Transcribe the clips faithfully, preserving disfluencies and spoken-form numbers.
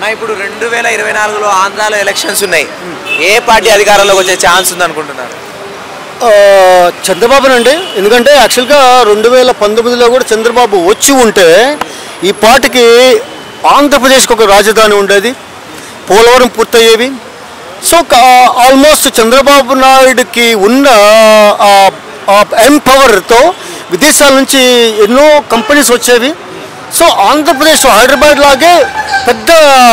నా ఇప్పుడు రెండు వేల ఇరవై నాలుగులో ఆంధ్రాలో ఎలక్షన్స్ ఉన్నాయి. ఏ పార్టీ అధికారంలోకి వచ్చే ఛాన్స్ ఉంది అనుకుంటున్నారు? చంద్రబాబునండి. ఎందుకంటే యాక్చువల్గా రెండు వేల పంతొమ్మిదిలో కూడా చంద్రబాబు వచ్చి ఉంటే ఈ పార్టీకి ఆంధ్రప్రదేశ్కి ఒక రాజధాని ఉండేది, పోలవరం పూర్తయ్యేవి. సో ఆల్మోస్ట్ చంద్రబాబు నాయుడుకి ఉన్న ఎంపవర్తో విదేశాల నుంచి ఎన్నో కంపెనీస్ వచ్చేవి. సో ఆంధ్రప్రదేశ్ హైదరాబాద్ లాగే పెద్ద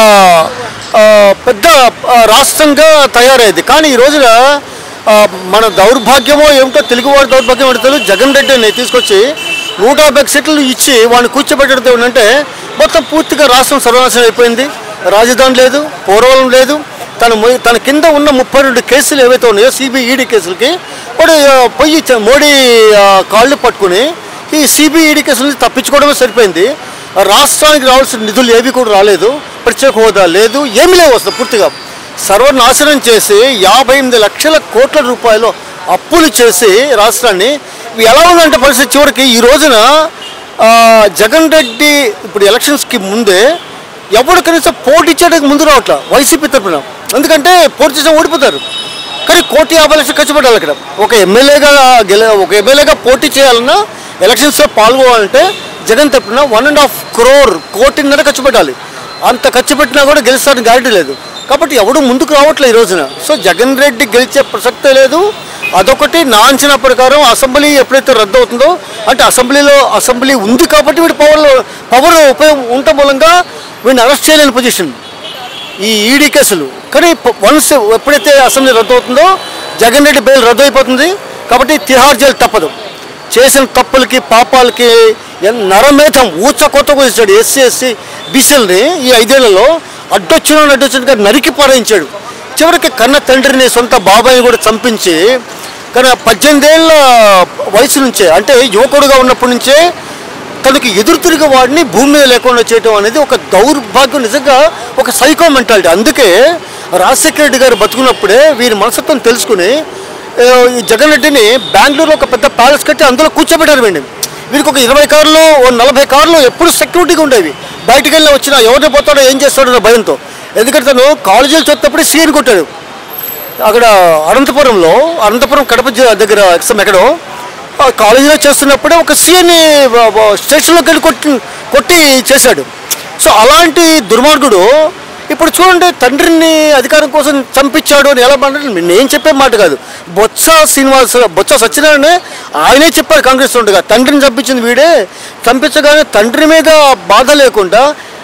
పెద్ద రాష్ట్రంగా తయారైంది. కానీ ఈ రోజున మన దౌర్భాగ్యమో ఏమిటో, తెలుగువాడి దౌర్భాగ్యం ఏంటో, జగన్ రెడ్డిని తీసుకొచ్చి నూట యాభై సీట్లు ఇచ్చి వాడిని కూర్చోబెట్టడంతో ఏంటంటే మొత్తం పూర్తిగా రాష్ట్రం సర్వనాశనం అయిపోయింది. రాజధాని లేదు, పోలవరం లేదు. తన తన కింద ఉన్న ముప్పై రెండు కేసులు ఏవైతే ఉన్నాయో సిబిఈడి కేసులకి వాడు పోయి మోడీ కాళ్ళు పట్టుకుని ఈ సిబిఈడి కేసుల నుంచి తప్పించుకోవడమే సరిపోయింది. రాష్ట్రానికి రావాల్సిన నిధులు ఏవి కూడా రాలేదు, ప్రత్యేక హోదా లేదు, ఏమి లేవు అసలు. పూర్తిగా సర్వనాశనం చేసి యాభై ఎనిమిది లక్షల కోట్ల రూపాయలు అప్పులు చేసి రాష్ట్రాన్ని ఎలా ఉందంటే పరిస్థితి చివరికి ఈ రోజున జగన్ రెడ్డి ఇప్పుడు ఎలక్షన్స్కి ముందే ఎవరు కనీసం పోటీ చేయడానికి ముందు రావట్లా వైసీపీ తరఫున. ఎందుకంటే పోటీ చేసిన ఓడిపోతారు. కానీ కోటి యాభై లక్షలు ఖర్చు పెట్టాలి. ఇక్కడ ఒక ఎమ్మెల్యేగా గెల ఒక ఎమ్మెల్యేగా పోటీ చేయాలన్నా ఎలక్షన్స్లో పాల్గొనాలంటే జగన్ తరఫున వన్ అండ్ హాఫ్ క్రోర్ కోటిన్నర ఖర్చు పెట్టాలి. అంత ఖర్చు పెట్టినా కూడా గెలుస్తారని గ్యారెంటీ లేదు. కాబట్టి ఎవడు ముందుకు రావట్లేదు ఈ రోజున. సో జగన్ రెడ్డి గెలిచే ప్రసక్తే లేదు. అదొకటి. నా అంచనా ప్రకారం అసెంబ్లీ ఎప్పుడైతే రద్దు అవుతుందో, అంటే అసెంబ్లీలో అసెంబ్లీ ఉంది కాబట్టి వీడి పవర్లో పవర్ ఉపయోగం ఉండటం మూలంగా వీడిని అరెస్ట్ చేయలేని పొజిషన్ ఈ ఈడీ కేసులు. కానీ వన్స్ ఎప్పుడైతే అసెంబ్లీ రద్దు అవుతుందో జగన్ రెడ్డి బెయిల్ రద్దు అయిపోతుంది. కాబట్టి తిహార్ జైలు తప్పదు. చేసిన తప్పులకి పాపాలకి నరమేధం ఊచ కొత్త కూర్చాడు ఎస్సీ ఎస్సీ బీసీలని. ఈ ఐదేళ్లలో అడ్డొచ్చిన అడ్డొచ్చినగా నరికి పారాయించాడు. చివరికి కన్న తండ్రిని సొంత బాబాయిని కూడా చంపించి, కానీ పద్దెనిమిదేళ్ల వయసు నుంచే, అంటే యువకుడుగా ఉన్నప్పటి నుంచే తనకి ఎదురు తిరిగి వాడిని భూమి మీద లేకుండా చేయడం అనేది ఒక దౌర్భాగ్యం. నిజంగా ఒక సైకో మెంటాలిటీ. అందుకే రాజశేఖర రెడ్డి గారు బతుకున్నప్పుడే వీరి మనస్తత్వం తెలుసుకుని ఈ జగన్ రెడ్డిని బెంగళూరులో ఒక పెద్ద ప్యాలెస్ కట్టి అందులో కూర్చోబెట్టారు. వీడిని వీరికి ఒక ఇరవై కార్లు నలభై కార్లు ఎప్పుడు సెక్యూరిటీగా ఉండేవి. బయటికి వెళ్ళి వచ్చినా ఎవరిని పోతాడో ఏం చేస్తాడో భయంతో. ఎందుకంటే తను కాలేజీలు చదువుతప్పుడే సీఎని కొట్టాడు. అక్కడ అనంతపురంలో, అనంతపురం కడప దగ్గర ఎక్సమ్ ఎక్కడో కాలేజీలో చేస్తున్నప్పుడే ఒక సీఎని స్టేషన్లోకి వెళ్ళి కొట్టి కొట్టి చేశాడు. సో అలాంటి దుర్మార్గుడు ఇప్పుడు చూడండి తండ్రిని అధికారం కోసం చంపించాడు అని ఎలా మాట్లాడారు. నేను చెప్పే మాట కాదు, బొత్స శ్రీనివాస్ బొత్స సత్యనారాయణ ఆయనే చెప్పారు కాంగ్రెస్ ఉండగా, తండ్రిని చంపించింది వీడే. చంపించగానే తండ్రి మీద బాధ లేకుండా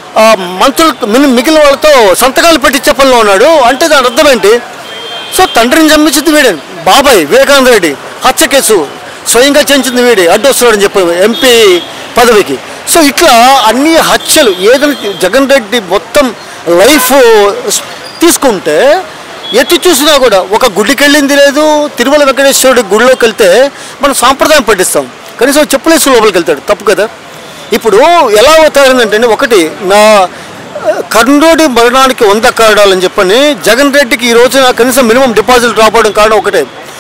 మంత్రులు మిగిలిన వాళ్ళతో సంతకాలు పెట్టించే పనిలో ఉన్నాడు. అంటే దాని అర్థం ఏంటి? సో తండ్రిని చంపించింది వీడే. బాబాయ్ వివేకానంద రెడ్డి హత్య కేసు స్వయంగా చేయించింది వీడే, అడ్డు వస్తున్నాడని చెప్పి ఎంపీ పదవికి. సో ఇట్లా అన్ని హత్యలు ఏదైనా జగన్ రెడ్డి మొత్తం లైఫ్ తీసుకుంటే ఎటు చూసినా కూడా ఒక గుడికి వెళ్ళింది లేదు. తిరుమల వెంకటేశ్వరుడి గుడిలోకి వెళ్తే మనం సాంప్రదాయం పట్టిస్తాం, కనీసం చెప్పులేసి లోపలికి వెళ్తాడు, తప్పు కదా. ఇప్పుడు ఎలా అవుతారంటే, ఒకటి నా కర్ణుడి మరణానికి వంద కారణాలని చెప్పని జగన్ రెడ్డికి ఈ రోజున కనీసం మినిమం డిపాజిట్ రావడం కారణం ఒకటే.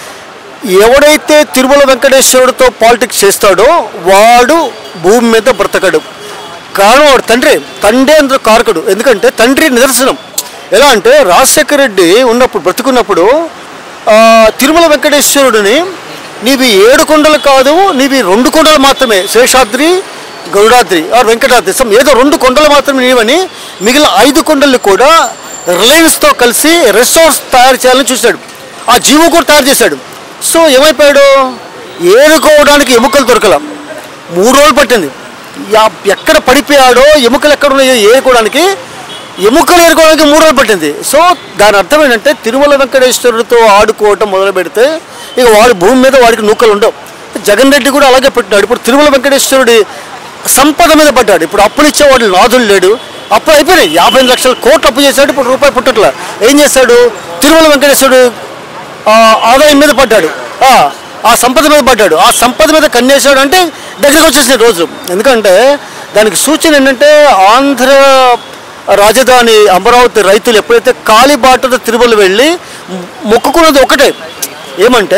ఎవడైతే తిరుమల వెంకటేశ్వరుడితో పాలిటిక్స్ చేస్తాడో వాడు భూమి మీద బ్రతకడు. కారణం వాడు తండ్రి. తండ్రి అందరూ కారకుడు. ఎందుకంటే తండ్రి నిదర్శనం. ఎలా అంటే రాజశేఖర రెడ్డి ఉన్నప్పుడు బ్రతుకున్నప్పుడు తిరుమల వెంకటేశ్వరుడిని నీవి ఏడు కొండలు కాదు, నీవి రెండు కొండలు మాత్రమే, శేషాద్రి గరుడాద్రి ఆర్ వెంకటాద్రి ఏదో రెండు కొండలు మాత్రమే నీవని, మిగిలిన ఐదు కొండలు కూడా రిలయన్స్తో కలిసి రిసార్ట్స్ తయారు చేయాలని చూశాడు. ఆ జీవో కూడా తయారు చేశాడు. సో ఏమైపోయాడు, ఏరుకోవడానికి ఎముకలు దొరకల. మూడు రోజులు పట్టింది. ఎక్కడ పడిపోయాడో, ఎముకలు ఎక్కడ ఉన్నాయో ఏరుకోవడానికి, ఎముకలు ఏరుకోవడానికి మూడు రోజులు పట్టింది. సో దాని అర్థం ఏంటంటే తిరుమల వెంకటేశ్వరుడితో ఆడుకోవటం మొదలు పెడితే ఇక వాడి భూమి మీద వాడికి నూకలు ఉండవు. జగన్ రెడ్డి కూడా అలాగే పెట్టినాడు. ఇప్పుడు తిరుమల వెంకటేశ్వరుడి సంపద మీద పడ్డాడు. ఇప్పుడు అప్పులు ఇచ్చేవాడు నాదులు లేడు. అప్పుడు అయిపోయినాయి. యాభై లక్షల కోట్లు అప్పు చేశాడు. ఇప్పుడు రూపాయి పుట్టట్లా. ఏం చేశాడు, తిరుమల వెంకటేశ్వరుడు ఆదాయం మీద పడ్డాడు, ఆ సంపద మీద పడ్డాడు. ఆ సంపద మీద కన్నేశాడు అంటే దగ్గరకు వచ్చేసిన రోజు. ఎందుకంటే దానికి సూచన ఏంటంటే ఆంధ్ర రాజధాని అమరావతి రైతులు ఎప్పుడైతే కాలిబాటతో తిరుమల వెళ్ళి మొక్కుకున్నది ఒకటే, ఏమంటే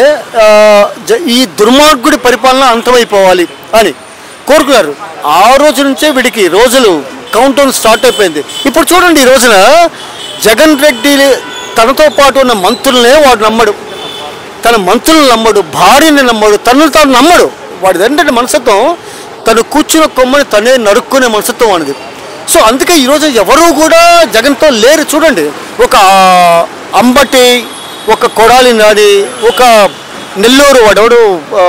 ఈ దుర్మార్గుడి పరిపాలన అంతమైపోవాలి అని కోరుకున్నారు. ఆ రోజు నుంచే వీడికి రోజులు కౌంట్ డౌన్ స్టార్ట్ అయిపోయింది. ఇప్పుడు చూడండి, ఈ రోజున జగన్ రెడ్డి తనతో పాటు ఉన్న మంత్రులనే వాడు నమ్మడు, తన మంత్రులను నమ్మడు, భార్యని నమ్మడు, తనను తాను నమ్మడు. వాడిది ఏంటంటే మనస్తత్వం, తను కూర్చున్న కొమ్మని తనే నరుక్కునే మనస్తత్వం అనేది. సో అందుకే ఈరోజు ఎవరు కూడా జగన్తో లేరు. చూడండి, ఒక అంబటి, ఒక కొడాలి నాని, ఒక నెల్లూరు వాడెవడు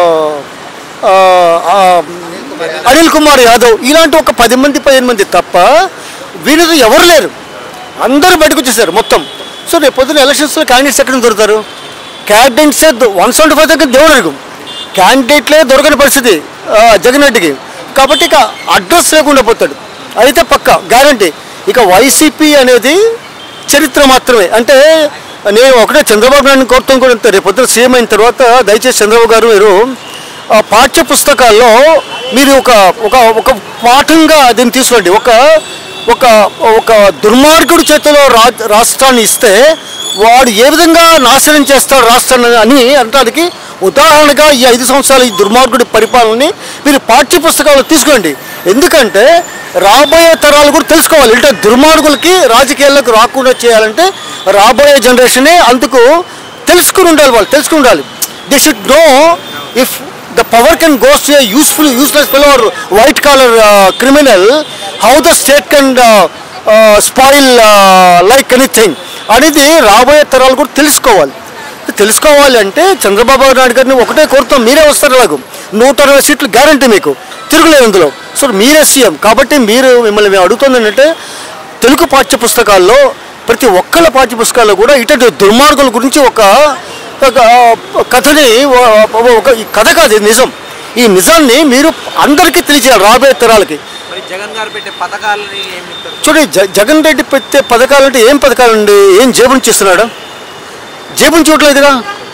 అనిల్ కుమార్ యాదవ్, ఇలాంటి ఒక పది మంది పదిహేను మంది తప్ప వీళ్ళతో ఎవరు లేరు. అందరూ బయటకు వచ్చేసారు మొత్తం. సో రేపు పొద్దున్న ఎలక్షన్స్లో క్యాండిడేట్స్ ఎక్కడ దొరుకుతారు? క్యాండిడేట్సే వన్ సెవెంటీ ఫైవ్ దగ్గర దేవుడు అడుగు, క్యాండిడేట్లే దొరకని పరిస్థితి జగన్ రెడ్డికి. కాబట్టి ఇక అడ్రస్ లేకుండా పోతాడు, అయితే పక్క గ్యారంటీ. ఇక వైసీపీ అనేది చరిత్ర మాత్రమే. అంటే నేను ఒకటే చంద్రబాబు నాయుడు కోరుతాం కూడా, రేపు పొద్దున సీఎం అయిన తర్వాత దయచేసి చంద్రబాబు గారు మీరు పాఠ్య పుస్తకాల్లో మీరు ఒక ఒక ఒక పాఠంగా దీన్ని తీసుకోండి. ఒక ఒక ఒక దుర్మార్గుడి చేతిలో రా రాష్ట్రాన్ని ఇస్తే వాడు ఏ విధంగా నాశనం చేస్తాడు రాష్ట్రాన్ని అని అనడానికి ఉదాహరణగా ఈ ఐదు సంవత్సరాల ఈ దుర్మార్గుడి పరిపాలనని మీరు పాఠ్య పుస్తకాల్లో తీసుకోండి. ఎందుకంటే రాబోయే తరాలు కూడా తెలుసుకోవాలి. అంటే దుర్మార్గులకి రాజకీయాల్లోకి రాకుండా చేయాలంటే రాబోయే జనరేషనే అందుకు తెలుసుకుని ఉండాలి, వాళ్ళు తెలుసుకుని ఉండాలి. They should know if the power can go to a useful useless fellow or white collar uh, criminal, how the state can uh, uh, spoil uh, like anything అనేది రాబోయే తరాలు కూడా తెలుసుకోవాలి. తెలుసుకోవాలి అంటే చంద్రబాబు నాయుడు గారిని ఒకటే కోరుతాం, మీరే వస్తారు, అలాగూ నూట అరవై సీట్లు గ్యారంటీ మీకు, తిరుగులేదు అందులో. సో మీరే సీఎం కాబట్టి మీరు మిమ్మల్ని మేము అడుగుతుంది ఏంటంటే తెలుగు పాఠ్య పుస్తకాల్లో ప్రతి ఒక్కళ్ళ పాఠ్య పుస్తకాల్లో కూడా ఇటువంటి దుర్మార్గుల గురించి ఒక కథని, ఒక కథ కాదు, నిజం. ఈ నిజాన్ని మీరు అందరికీ తెలియజేయాలి రాబోయే తరాలకి. జగన్ గారు పెట్టే పథకాలని చూడండి, జగన్ రెడ్డి పెట్టే పథకాలంటే ఏం పథకాలండి? ఏం జేబు నుంచి ఇస్తున్నాడు? జేబు నుంచి చూడలేదు కదా.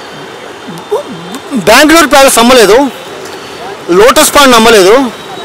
బెంగళూరు ప్యాలెస్ అమ్మలేదు, లోటస్ పాండ్ అమ్మలేదు.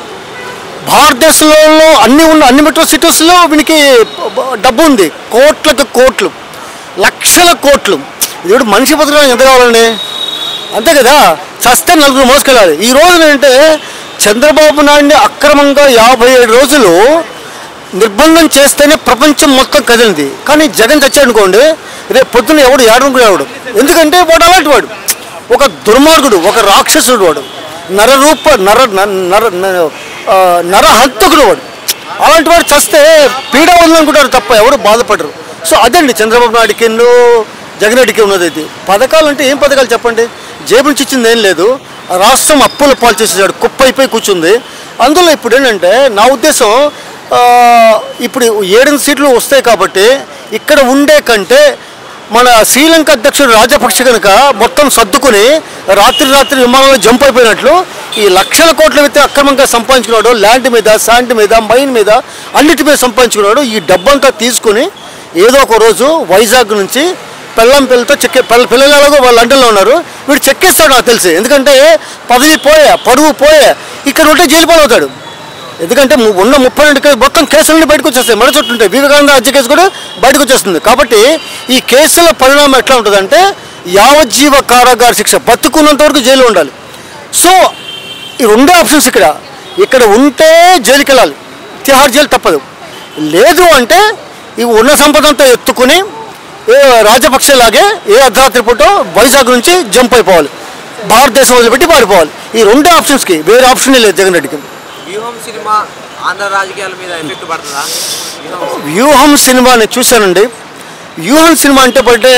భారతదేశంలో అన్ని ఉన్న అన్ని మెట్రో సిటీస్లో వీనికి డబ్బు ఉంది, కోట్లకు కోట్లు, లక్షల కోట్లు. ఇది మనిషి బతకడానికి ఎంత కావాలండి? అంతే కదా, చస్తే నలుగురు మోసుకెళ్ళాలి. ఈ రోజున ఏంటంటే చంద్రబాబు నాయుడిని అక్రమంగా యాభై ఏడు రోజులు నిర్బంధం చేస్తేనే ప్రపంచం మొత్తం కదిలింది. కానీ జగన్ చచ్చాడు అనుకోండి, రేపు పొద్దున్న ఎవడు ఏడనుకునేవాడు. ఎందుకంటే వాడు అలాంటి వాడు, ఒక దుర్మార్గుడు, ఒక రాక్షసుడు, వాడు నరరూప నర నర నరహంతకుడు వాడు. అలాంటి వాడు చస్తే పీడ ఉందనుకుంటారు తప్ప ఎవరు బాధపడరు. సో అదండి చంద్రబాబు నాయుడికి జగన్ రెడ్డికి ఉన్నది. ఇది పథకాలు అంటే ఏం పథకాలు చెప్పండి? జేబు నుంచి ఇచ్చింది ఏం లేదు. రాష్ట్రం అప్పుల పాలు చేసేసాడు, కుప్ప అయిపోయి కూర్చుంది. అందులో ఇప్పుడు ఏంటంటే నా ఉద్దేశం, ఇప్పుడు ఏడెనిమిది సీట్లు వస్తాయి కాబట్టి ఇక్కడ ఉండే కంటే మన శ్రీలంక అధ్యక్షుడు రాజపక్ష కనుక మొత్తం సర్దుకుని రాత్రి రాత్రి విమానంలో జంప్ అయిపోయినట్లు ఈ లక్షల కోట్ల వ్యక్తి అక్రమంగా సంపాదించుకున్నాడు, ల్యాండ్ మీద, శాండ్ మీద, మైన్ మీద, అన్నిటి మీద సంపాదించుకున్నాడు. ఈ డబ్బంతా తీసుకుని ఏదో ఒక రోజు వైజాగ్ నుంచి పెళ్ళం పిల్లలతో చెక్కే పిల్ల పిల్లలు వాళ్ళు లండన్లో ఉన్నారు, వీడు చెక్కేస్తాడు నాకు తెలిసి. ఎందుకంటే పదవి పోయే, పరువు పోయే, ఇక్కడ ఉంటే జైలు పాలవుతాడు. ఎందుకంటే ఉన్న ముప్పై రెండు కేసు మొత్తం కేసులన్నీ బయటకు వచ్చేస్తాయి, మన చుట్టూ ఉంటాయి. వివేకానంద హత్య కేసు కూడా బయటకు వచ్చేస్తుంది. కాబట్టి ఈ కేసుల పరిణామం ఎట్లా ఉంటుందంటే యావజ్జీవ కారాగార శిక్ష, బతుకున్నంత వరకు జైలు ఉండాలి. సో ఈ రెండే ఆప్షన్స్ ఇక్కడ. ఇక్కడ ఉంటే జైలుకి వెళ్ళాలి, తిహార్ జైలు తప్పదు. లేదు అంటే ఈ ఉన్న సంపద అంతా ఎత్తుకుని ఏ రాజపక్షలాగే ఏ అర్ధరాత్రి పూట వైజాగ్ నుంచి జంప్ అయిపోవాలి, భారతదేశం వదిలిపెట్టి పారిపోవాలి. ఈ రెండే ఆప్షన్స్కి వేరే ఆప్షనే లేదు జగన్ రెడ్డికి. వ్యూహం సినిమా ఆంధ్ర రాజకీయాల మీద ఎఫెక్ట్ పడుతుందా? వ్యూహం సినిమా నేను చూశానండి. వ్యూహం సినిమా అంటే పట్టే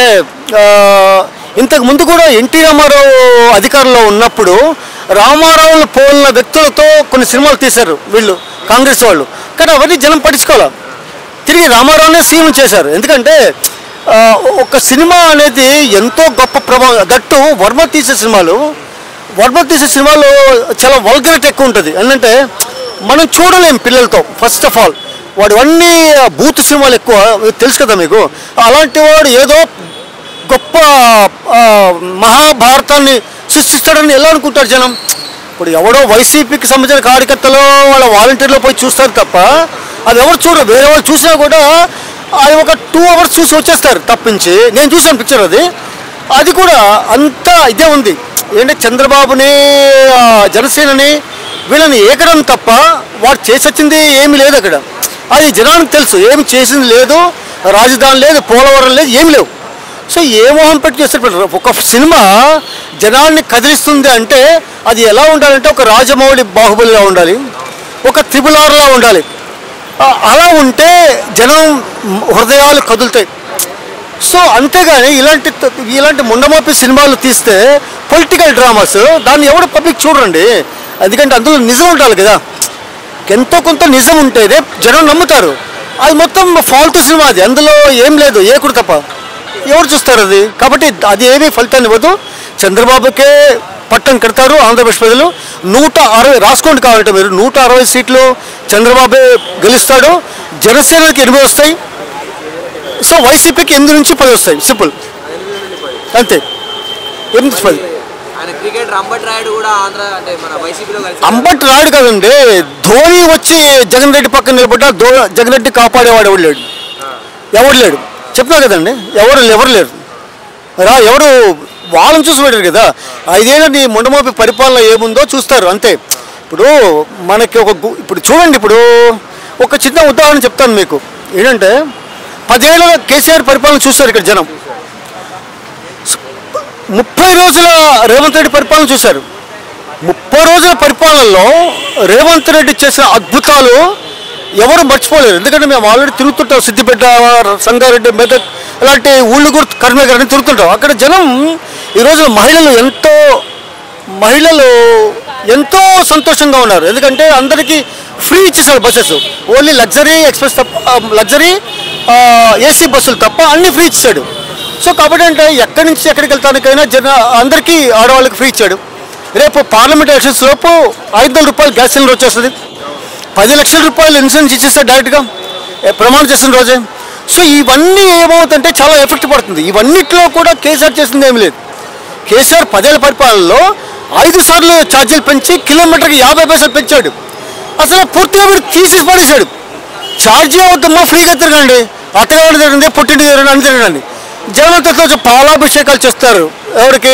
ఇంతకు ముందు కూడా ఎన్టీ రామారావు అధికారంలో ఉన్నప్పుడు రామారావును పోలిన వ్యక్తులతో కొన్ని సినిమాలు తీశారు వీళ్ళు కాంగ్రెస్ వాళ్ళు. కానీ అవన్నీ జనం పట్టించుకోవాలి, తిరిగి రామారావునే సీఎం చేశారు. ఎందుకంటే ఒక సినిమా అనేది ఎంతో గొప్ప ప్రభావం. దట్టు వర్మ తీసే సినిమాలు వర్మ తీసే సినిమాలు చాలా వల్గరిటీ ఎక్కువ ఉంటుంది. ఏంటంటే మనం చూడలేం పిల్లలతో. ఫస్ట్ ఆఫ్ ఆల్ వాడు అన్నీ బూత్ సినిమాలు ఎక్కువ, తెలుసు కదా మీకు. అలాంటి వాడు ఏదో గొప్ప మహాభారతాన్ని సృష్టిస్తాడని ఎలా అనుకుంటారు జనం. ఇప్పుడు ఎవడో వైసీపీకి సంబంధించిన కార్యకర్తలు వాళ్ళ వాలంటీర్లో పోయి చూస్తారు తప్ప అది ఎవరు చూడరు. వేరే వాళ్ళు చూసినా కూడా అది ఒక టూ అవర్స్ చూసి వచ్చేస్తారు తప్పించి. నేను చూసాను పిక్చర్, అది అది కూడా అంతా ఇదే ఉంది. ఏంటంటే చంద్రబాబుని, జనసేనని, వీళ్ళని ఏకడం తప్ప వాడు చేసొచ్చింది ఏమీ లేదు అక్కడ. అది జనానికి తెలుసు, ఏమి చేసింది లేదు, రాజధాని లేదు, పోలవరం లేదు, ఏం లేవు. సో ఏ మోహం పెట్టి చేస్తారు. ఒక సినిమా జనాన్ని కదిలిస్తుంది అంటే అది ఎలా ఉండాలంటే ఒక రాజమౌళి బాహుబలిలా ఉండాలి, ఒక త్రిబుల్ ఆర్లా ఉండాలి. అలా ఉంటే జనం హృదయాలు కదులుతాయి. సో అంతేగాని ఇలాంటి ఇలాంటి ముండమోపి సినిమాలు తీస్తే పొలిటికల్ డ్రామాస్ దాన్ని ఎవడు పబ్లిక్ చూడండి. ఎందుకంటే అందులో నిజం ఉండాలి కదా, ఎంతో కొంత నిజం ఉంటేనే జనం నమ్ముతారు. అది మొత్తం ఫాల్తూ సినిమా, అది అందులో ఏం లేదు, ఏకుడు తప్ప ఎవరు చూస్తారు అది. కాబట్టి అది ఏమీ ఫలితాన్ని ఇవ్వదు. చంద్రబాబుకే పట్టం కడతారు ఆంధ్రప్రదేశ్ ప్రజలు. నూట అరవై రాసుకోండి కావాలంటే మీరు, నూట అరవై సీట్లు చంద్రబాబే గెలుస్తాడు. జనసేనకి ఎనిమిది వస్తాయి. సో వైసీపీకి ఎనిమిది నుంచి పది వస్తాయి, సింపుల్ అంతే. ఎనిమిది పది. అంబట్ రాయుడు కాదండి, ధోని వచ్చి జగన్ రెడ్డి పక్కన నిలబడ్డా ధో జగన్ రెడ్డి కాపాడేవాడు ఎవడు లేడు, ఎవడు లేడు చెప్తున్నా కదండి. ఎవరు ఎవరు లేరు రా, ఎవరు వాళ్ళని చూసి పెట్టారు కదా. ఐదేళ్ళ నీ ముండమోపి పరిపాలన ఏముందో చూస్తారు అంతే. ఇప్పుడు మనకి ఒక ఇప్పుడు చూడండి, ఇప్పుడు ఒక చిన్న ఉదాహరణ చెప్తాను మీకు. ఏంటంటే పదేళ్ళ కేసీఆర్ పరిపాలన చూస్తారు ఇక్కడ జనం, ముప్పై రోజుల రేవంత్ రెడ్డి పరిపాలన చూశారు. ముప్పై రోజుల పరిపాలనలో రేవంత్ రెడ్డి చేసిన అద్భుతాలు ఎవరు మర్చిపోలేరు. ఎందుకంటే మేము ఆల్రెడీ తిరుగుతుంటాం, సిద్దిపేట, సంగారెడ్డి, మెదక్ అలాంటి ఊళ్ళు కూడా కరీంనగర్ తిరుగుతుంటాం. అక్కడ జనం ఈరోజు మహిళలు ఎంతో మహిళలు ఎంతో సంతోషంగా ఉన్నారు. ఎందుకంటే అందరికీ ఫ్రీ ఇచ్చేసాడు బస్సెస్, ఓన్లీ లగ్జరీ ఎక్స్ప్రెస్ తప్ప, లగ్జరీ ఏసీ బస్సులు తప్ప అన్ని ఫ్రీ ఇచ్చాడు. సో కాబట్టి అంటే ఎక్కడి నుంచి ఎక్కడికి వెళ్తానికైనా జన అందరికీ ఆడవాళ్ళకి ఫ్రీ ఇచ్చాడు. రేపు పార్లమెంట్ ఎలక్షన్స్ లోపు ఐదు వందల రూపాయలు గ్యాస్ సిలిండర్ వచ్చేస్తుంది, పది లక్షల రూపాయలు ఇన్సూరెన్స్ ఇచ్చేస్తారు డైరెక్ట్గా ప్రమాణం చేసిన రోజే. సో ఇవన్నీ ఏమవుతుందంటే చాలా ఎఫెక్ట్ పడుతుంది. ఇవన్నిట్లో కూడా కేసీఆర్ చేసింది ఏమి లేదు. కేసీఆర్ పదేళ్ల పరిపాలనలో ఐదు సార్లు ఛార్జీలు పెంచి కిలోమీటర్కి యాభై పైసలు పెంచాడు. అసలు పూర్తిగా మీరు తీసేసి పడేశాడు. ఛార్జీ అవుతుందో ఫ్రీగా తిరగండి, అత్తగారి తిరగండి, పుట్టింటి తిరగండి, అని తిరగండి. జగన్తో పాలాభిషేకాలు చేస్తారు ఎవరికి,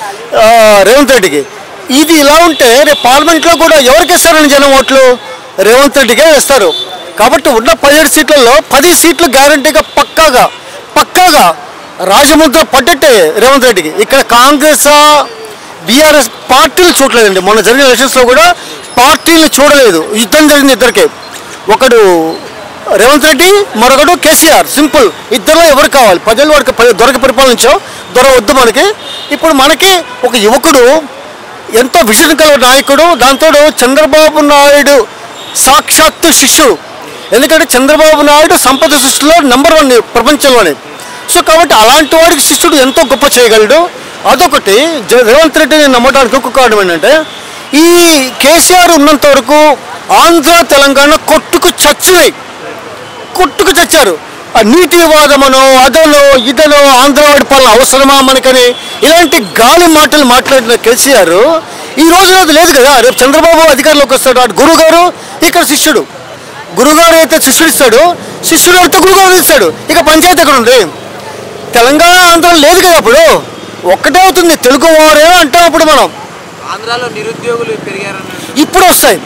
రేవంత్ రెడ్డికి. ఇది ఇలా ఉంటే రేపు పార్లమెంట్లో కూడా ఎవరికి ఇస్తారని జనం ఓట్లు రేవంత్ రెడ్డికే వేస్తారు. కాబట్టి ఉన్న పదిహేడు సీట్లలో పది సీట్లు గ్యారంటీగా పక్కాగా పక్కాగా రాజముద్ర పడ్డట్టే రేవంత్ రెడ్డికి. ఇక్కడ కాంగ్రెస్ బీఆర్ఎస్ పార్టీలు చూడలేదండి. మొన్న జరిగిన ఎలక్షన్స్లో కూడా పార్టీలు చూడలేదు, యుద్ధం జరిగింది ఇద్దరికే. ఒకడు రేవంత్ రెడ్డి, మరొకడు కేసీఆర్. సింపుల్, ఇద్దరిలో ఎవరు కావాలి? పదేళ్ళ వరకు దొరక పరిపాలించావు, దొర వద్దు మనకి. ఇప్పుడు మనకి ఒక యువకుడు, ఎంతో విజన్ కల నాయకుడు, దాంతో చంద్రబాబు నాయుడు సాక్షాత్తు శిష్యుడు. ఎందుకంటే చంద్రబాబు నాయుడు సంపద సృష్టిలో నెంబర్ వన్ ప్రపంచంలోనే. సో కాబట్టి అలాంటి వాడికి శిష్యుడు ఎంతో గొప్ప చేయగలడు. అదొకటి. రేవంత్ రెడ్డిని నమ్మడానికి ఇంకొక కారణం ఏంటంటే, ఈ కేసీఆర్ ఉన్నంత వరకు ఆంధ్ర తెలంగాణ కొట్టుకు చచ్చినాయి, కొట్టుకు చచ్చారు. నీటి వివాదమనో అదనో ఇదనో ఆంధ్రవాడి పాలన అవసరమా మనకని ఇలాంటి గాలి మాటలు మాట్లాడిన కేసీఆర్ ఈ రోజు అది లేదు కదా. రేపు చంద్రబాబు అధికారంలోకి వస్తాడు, అటు గురువు గారు, ఇక్కడ శిష్యుడు. గురుగారు అయితే శిష్యుడు ఇస్తాడు, శిష్యుడు అయితే గురుగారు ఇస్తాడు. ఇక పంచాయతీ ఎక్కడ ఉంది? తెలంగాణ ఆంధ్ర లేదు కదా. అప్పుడు ఒక్కటే అవుతుంది, తెలుగు వారే అంటాం. అప్పుడు మనం ఆంధ్రాలో నిరుద్యోగులు పెరిగారు, ఇప్పుడు వస్తాయి.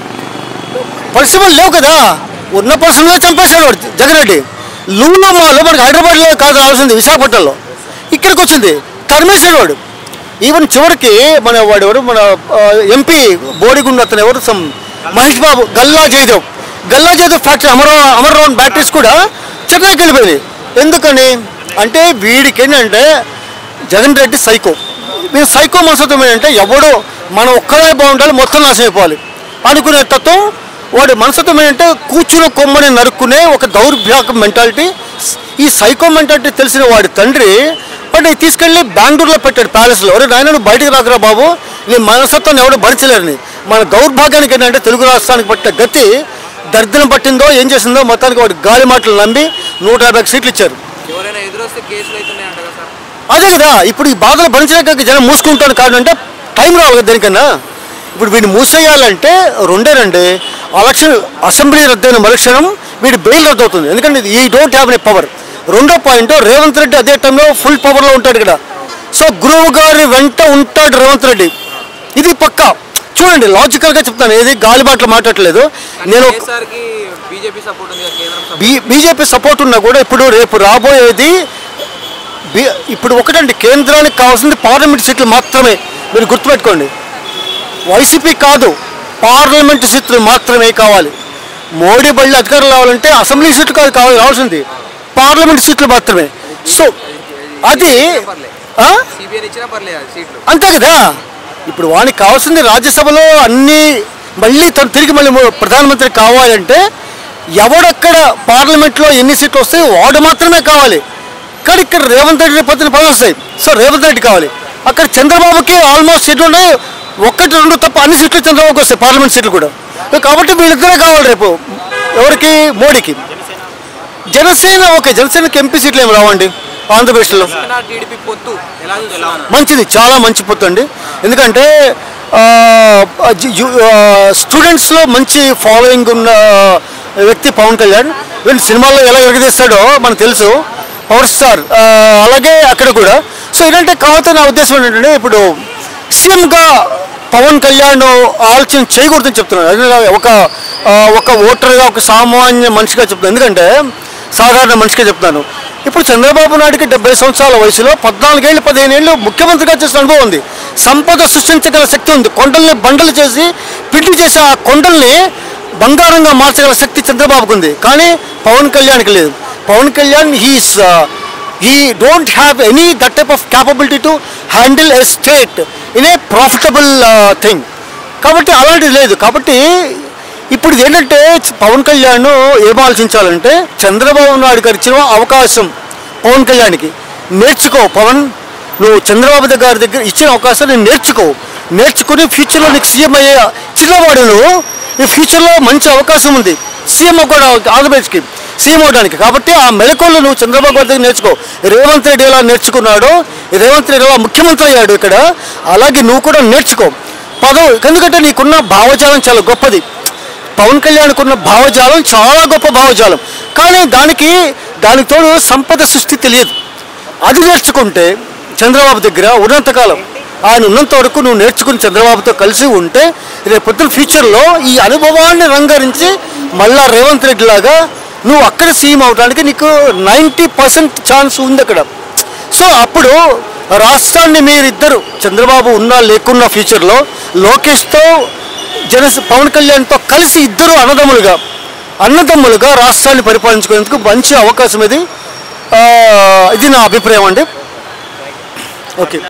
పరిశ్రమలు లేవు కదా, ఉన్న పరిశ్రమలో చంపేశాడు వాడు జగన్ రెడ్డి. లూలో మాలో మనకి హైదరాబాద్లో కాదు రావాల్సింది, విశాఖపట్నంలో. ఇక్కడికి వచ్చింది, తరిమేశాడు వాడు. ఈవెన్ చివరికి మన వాడు ఎవరు, మన ఎంపీ బోడిగుండు అతను ఎవరు, సమ్ మహేష్ బాబు, గల్లా జయదేవ్ గల్లా జయదేవ్ ఫ్యాక్టరీ అమర అమర్రాన్ బ్యాటరీస్ కూడా చెన్నైకి వెళ్ళిపోయింది. ఎందుకని అంటే వీడికి ఏంటంటే జగన్ రెడ్డి సైకో. వీడు సైకో మనస్తత్వం ఏంటంటే ఎవడో మనం ఒక్కడే బాగుండాలి, మొత్తం నాశనం అయిపోవాలి అనుకునే తత్వం వాడి మనస్తత్వం. ఏంటంటే కూర్చుని కొమ్మని నరుక్కునే ఒక దౌర్భ్యాక మెంటాలిటీ. ఈ సైకో మెంటాలిటీ తెలిసిన వాడి తండ్రి వాడిని తీసుకెళ్ళి బెంగళూరులో పెట్టాడు, ప్యాలెస్లో. అరే నాయన నువ్వు బయటికి రాకరా బాబు, నీ మనస్తత్వాన్ని ఎవడో భరించలేరని. మన దౌర్భాగ్యానికి ఏంటంటే తెలుగు రాష్ట్రానికి పట్టిన గతి దరిద్రం పట్టిందో ఏం చేసిందో మొత్తానికి వాడి గాలి మాటలు నమ్మి నూట యాభై సీట్లు ఇచ్చారు. అదే కదా ఇప్పుడు ఈ బాధలు భరించలేక జనం మూసుకుంటాను. కాదు అంటే టైం రావాలి కదా దేనికన్నా. ఇప్పుడు వీడిని మూసేయాలంటే రెండే రండి, ఎలక్షన్ అసెంబ్లీ రద్దయిన మరుక్షణం వీడి బెయిల్ రద్దు అవుతుంది. ఎందుకంటే he don't have any power. రెండో పాయింట్, రేవంత్ రెడ్డి అదే టైంలో ఫుల్ పవర్లో ఉంటాడు ఇక్కడ. సో గురువు గారి వెంట ఉంటాడు రేవంత్ రెడ్డి, ఇది పక్కా. చూడండి లాజికల్గా చెప్తాను, ఏది గాలి మాటలు మాట్లాడలేదు నేను. బీజేపీ సపోర్ట్ ఉంది, కేంద్రం బీ బీజేపీ సపోర్ట్ ఉన్నా కూడా ఇప్పుడు రేపు రాబోయేది బీ ఇప్పుడు ఒకటండి, కేంద్రానికి కావాల్సింది పార్లమెంట్ సీట్లు మాత్రమే. మీరు గుర్తుపెట్టుకోండి, వైసీపీ కాదు, పార్లమెంట్ సీట్లు మాత్రమే కావాలి. మోడీ బళ్ళు అధికారం రావాలంటే అసెంబ్లీ సీట్లు కాదు కావాలి కావాల్సింది, పార్లమెంట్ సీట్లు మాత్రమే. సో అది అంతే కదా. ఇప్పుడు వానికి కావాల్సింది రాజ్యసభలో అన్ని మళ్ళీ తను తిరిగి మళ్ళీ ప్రధానమంత్రి కావాలంటే ఎవడక్కడ పార్లమెంట్లో ఎన్ని సీట్లు వస్తాయో వాడు మాత్రమే కావాలి. కానీ ఇక్కడ రేవంత్ రెడ్డి పద్దెనిమిది పదవి వస్తాయి, సో రేవంత్ రెడ్డి కావాలి. అక్కడ చంద్రబాబుకి ఆల్మోస్ట్ సీట్లు ఉన్నాయి, ఒక్కటి రెండు తప్ప అన్ని సీట్లు చంద్రబాబుకి వస్తాయి, పార్లమెంట్ సీట్లు కూడా. కాబట్టి వీళ్ళిద్దరే కావాలి రేపు ఎవరికి, మోడీకి. జనసేన ఓకే, జనసేనకి ఎంపీ సీట్లు ఏమి రావండి ఆంధ్రప్రదేశ్లో. మంచిది, చాలా మంచి పొత్తు అండి. ఎందుకంటే స్టూడెంట్స్లో మంచి ఫాలోయింగ్ ఉన్న వ్యక్తి పవన్ కళ్యాణ్. వీళ్ళు సినిమాల్లో ఎలా ఎరగదీస్తాడో మనకు తెలుసు, పవర్ స్టార్. అలాగే అక్కడ కూడా. సో ఏంటంటే కాకపోతే నా ఉద్దేశం ఏంటంటే ఇప్పుడు సీఎంగా పవన్ కళ్యాణ్ ఆలోచన చేయకూడదని చెప్తున్నాను. ఒక ఒక ఓటర్గా, ఒక సామాన్య మనిషిగా చెప్తున్నాను. ఎందుకంటే సాధారణ మనిషిగా చెప్తాను. ఇప్పుడు చంద్రబాబు నాయుడుకి డెబ్బై సంవత్సరాల వయసులో పద్నాలుగేళ్ళు పదిహేను ఏళ్ళు ముఖ్యమంత్రిగా చేసిన అనుభవం ఉంది. సంపద సృష్టించగల శక్తి ఉంది. కొండల్ని బండలు చేసి పిండి చేసి ఆ కొండల్ని బంగారంగా మార్చగల శక్తి చంద్రబాబుకు ఉంది, కానీ పవన్ కళ్యాణ్కి లేదు. Pawan Kalyan he's he don't have any that type of capability to handle a state in a profitable thing. కాబట్టి అలాంటిది లేదు. కాబట్టి ఇప్పుడు ఏంటంటే పవన్ కళ్యాణ్ ఏం ఆలోచించాలంటే చంద్రబాబు నాయుడు గారు ఇచ్చిన అవకాశం పవన్ కళ్యాణ్కి నేర్చుకో. పవన్, నువ్వు చంద్రబాబు గారి దగ్గర ఇచ్చిన అవకాశాన్ని నేర్చుకో. నేర్చుకుని ఫ్యూచర్లో నీకు సీఎం అయ్యే చిన్నవాడు నువ్వు. ఈ ఫ్యూచర్లో మంచి అవకాశం ఉంది సీఎం కూడా ఆంధ్రప్రదేశ్కి సీఎం అవడానికి. కాబట్టి ఆ మెలకువలు నువ్వు చంద్రబాబు గారి దగ్గర నేర్చుకో. రేవంత్ రెడ్డి ఎలా నేర్చుకున్నాడో, రేవంత్ రెడ్డి ఎలా ముఖ్యమంత్రి అయ్యాడు ఇక్కడ, అలాగే నువ్వు కూడా నేర్చుకో పదవి. ఎందుకంటే నీకున్న భావజాలం చాలా గొప్పది. పవన్ కళ్యాణ్కు ఉన్న భావజాలం చాలా గొప్ప భావజాలం, కానీ దానికి దానికి తోడు సంపద సృష్టి తెలియదు. అది నేర్చుకుంటే చంద్రబాబు దగ్గర ఉన్నంతకాలం, ఆయన ఉన్నంత వరకు నువ్వు నేర్చుకుని చంద్రబాబుతో కలిసి ఉంటే రేపు పొద్దున ఫ్యూచర్లో ఈ అనుభవాన్ని రంగరించి మళ్ళా రేవంత్ రెడ్డి లాగా నువ్వు అక్కడ సీఎం అవడానికి నీకు నైంటీ పర్సెంట్ ఛాన్స్ ఉంది అక్కడ. సో అప్పుడు రాష్ట్రాన్ని మీరిద్దరు, చంద్రబాబు ఉన్నా లేకున్నా ఫ్యూచర్లో లోకేష్తో జన పవన్ కళ్యాణ్తో కలిసి ఇద్దరు అన్నదమ్ములుగా అన్నదమ్ములుగా రాష్ట్రాన్ని పరిపాలించుకునేందుకు మంచి అవకాశం ఇది. ఇది నా అభిప్రాయం అండి. ఓకే.